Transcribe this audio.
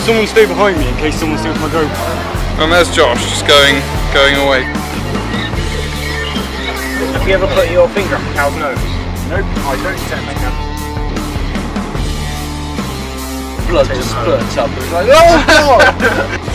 someone stay behind me in case someone steals my GoPro. And there's Josh just going away. Have you ever put your finger up a cow's nose? Nope, I don't intend to. Blood just spurts up. It's like, oh God!